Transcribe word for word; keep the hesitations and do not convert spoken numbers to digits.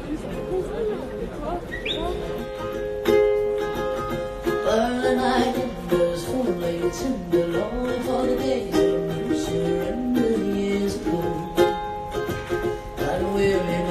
Early night embers for late tender, longing for the days when you surrendered years ago. I'd weary